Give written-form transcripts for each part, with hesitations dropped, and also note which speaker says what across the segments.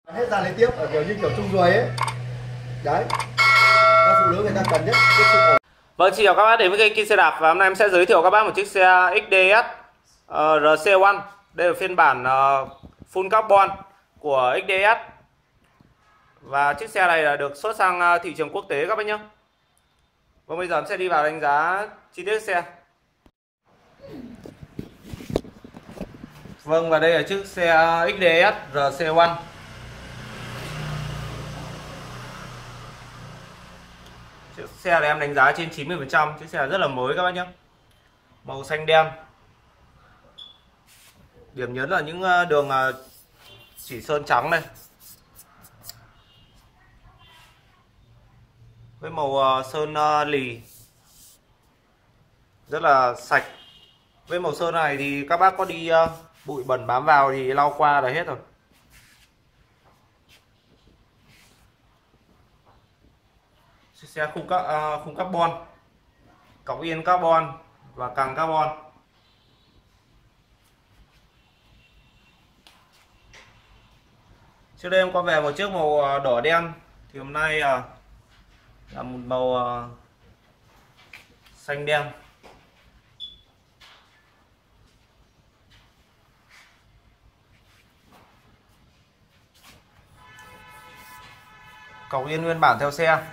Speaker 1: Hết ra lấy tiếp ở kiểu như kiểu chung ruồi ấy. Đấy. Các phụ nữ người ta cần nhất cái sự ổn.
Speaker 2: Vâng, xin chào các bác đến với kênh xe đạp và hôm nay em sẽ giới thiệu các bác một chiếc xe XDS RC1. Đây là phiên bản full carbon của XDS. Và chiếc xe này là được xuất sang thị trường quốc tế các bác nhé. Vâng, bây giờ em sẽ đi vào đánh giá chi tiết xe. Vâng, và đây là chiếc xe XDS RC1. Chiếc xe này em đánh giá trên 90%. Chiếc xe rất là mới các bác nhé. Màu xanh đen. Điểm nhấn là những đường chỉ sơn trắng này, với màu sơn lì rất là sạch. Với màu sơn này thì các bác có đi bụi bẩn bám vào thì lau qua là hết rồi. Chiếc xe khung carbon, cọc yên carbon và càng carbon. Trước đây em có về một chiếc màu đỏ đen, thì hôm nay là một màu xanh đen. Cọc yên nguyên bản theo xe,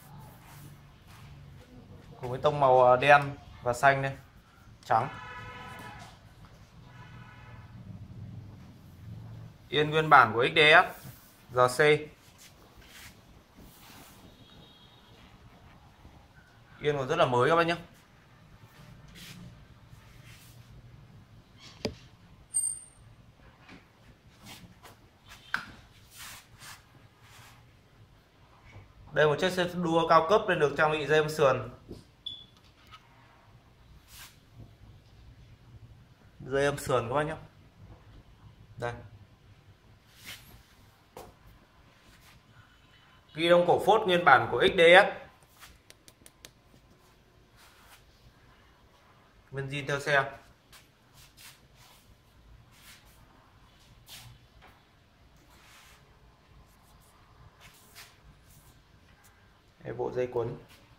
Speaker 2: cùng với tông màu đen và xanh đây, trắng. Yên nguyên bản của XDS RC. Yên còn rất là mới các bác nhé. Đây là một chiếc xe đua cao cấp nên được trang bị dây âm sườn. Dây âm sườn các bác nhé. Đây. Ghi đông cổ phốt nguyên bản của XDS. Nguyên zin theo xe. Đây, bộ dây cuốn.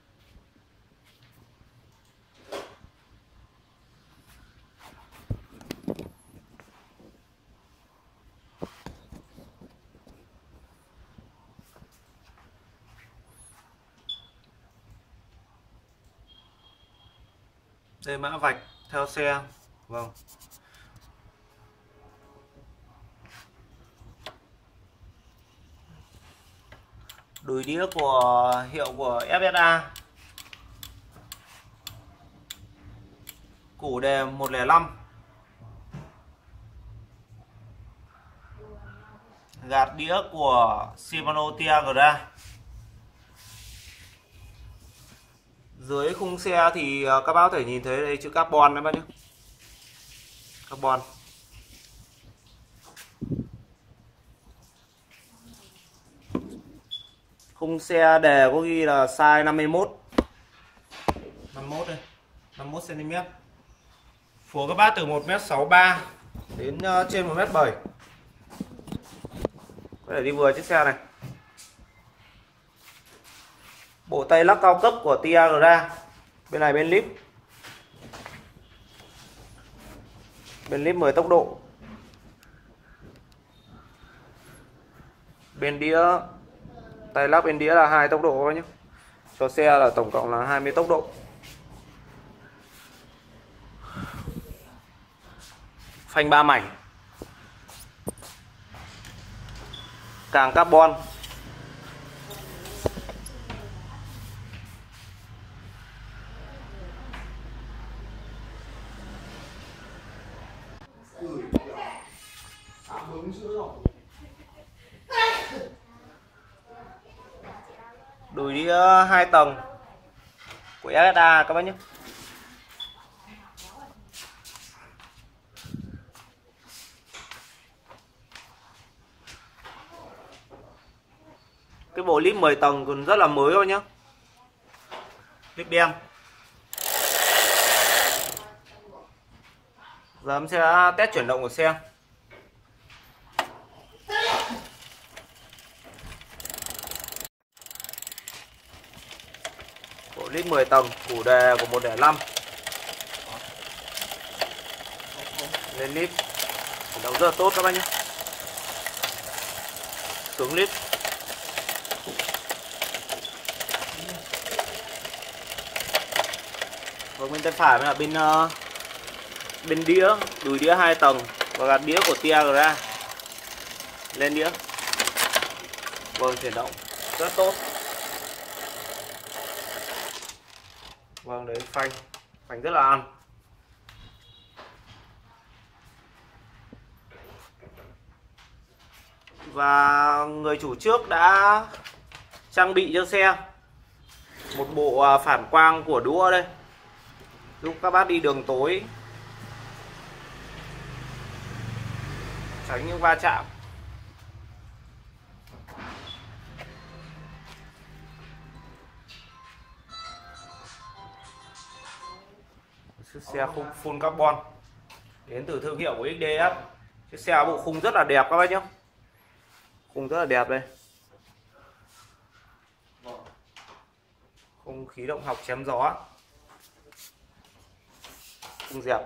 Speaker 2: Đây mã vạch theo xe. Vâng. Đùi đĩa của hiệu của FSA. Củ đề 105. Gạt đĩa của Shimano Tiagra. Dưới khung xe thì các bác có thể nhìn thấy đây chữ carbon đấy bác nhé. Carbon. Khung xe đề có ghi là size 51. 51 đây. 51 cm. Phùa các bác từ 1m63 đến trên 1m7. Có thể đi vừa chiếc xe này. Bộ tay lắc cao cấp của Tiagra. Bên này bên lip. Bên lip 10 tốc độ. Bên đĩa, tay lắc bên đĩa là 2 tốc độ các nhé. Cho xe là tổng cộng là 20 tốc độ. Phanh 3 mảnh. Càng carbon. Đùi đĩa 2 tầng của FSA các bác nhé. Cái bộ lip 10 tầng còn rất là mới thôi nhé. Lip đen. Giờ em sẽ test chuyển động của xe. lít 10 tầng, củ đề của 105. Lên lít. Chuyển động rất là tốt các bác nhé. Xuống lít. Vâng, bên tay phải là bên đĩa, đùi đĩa 2 tầng và gạt đĩa của Tiagra. Lên đĩa. Vâng, chuyển động rất tốt. Vâng, đấy phanh rất là ăn. Và người chủ trước đã trang bị cho xe một bộ phản quang của đũa đây, giúp các bác đi đường tối tránh những va chạm. Chiếc xe khung full carbon đến từ thương hiệu của XDS. Chiếc xe bộ khung rất là đẹp các bác nhé. Khung rất là đẹp đây. Khung khí động học chém gió. Khung dẹp.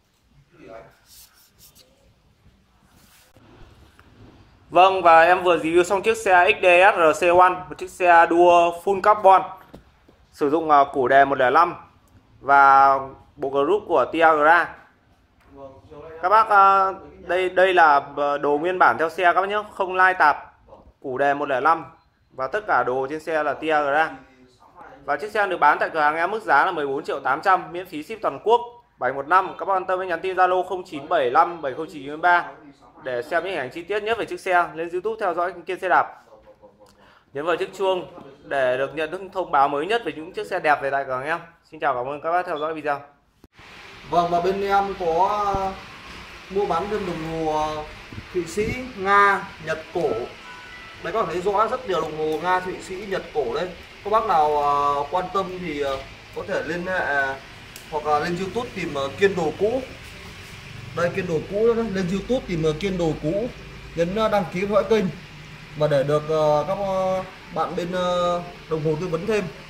Speaker 2: Vâng, và em vừa review xong chiếc xe XDS RC1, một chiếc xe đua full carbon, sử dụng củ đề 105 và bộ group của Tiagra. Các bác, đây là đồ nguyên bản theo xe các bác nhé, không lai tạp, củ đề 105 và tất cả đồ trên xe là Tiagra. Và chiếc xe được bán tại cửa hàng em mức giá là 14.800.000, miễn phí ship toàn quốc. 715. Các bác quan tâm với nhắn tin Zalo 0975 70993 để xem những hình ảnh chi tiết nhất về chiếc xe. Lên YouTube theo dõi kênh Xe Đạp. Nhấn vào chiếc chuông để được nhận những thông báo mới nhất về những chiếc xe đẹp về tại cửa hàng em. Xin chào, cảm ơn các bác theo dõi video.
Speaker 1: Vâng, và bên em có mua bán thêm đồng hồ Thụy Sĩ, Nga, Nhật cổ. Đấy, các bạn thấy rõ rất nhiều đồng hồ Nga, Thụy Sĩ, Nhật cổ đây. Các bác nào quan tâm thì có thể liên hệ hoặc là lên YouTube tìm Kiên Đồ Cũ. Đây, Kiên Đồ Cũ đó. Lên YouTube tìm Kiên Đồ Cũ, nhấn đăng ký theo dõi kênh và để được các bạn bên đồng hồ tư vấn thêm.